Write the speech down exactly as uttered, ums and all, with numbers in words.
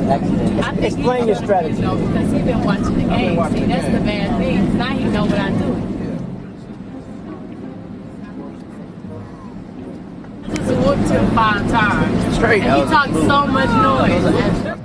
accident. I think Explain he your strategy. You know, because he's been watching the game. watching See, the that's game. the bad thing. Now he know what I do. Just whooped him five times. Straight. And he talks so much noise.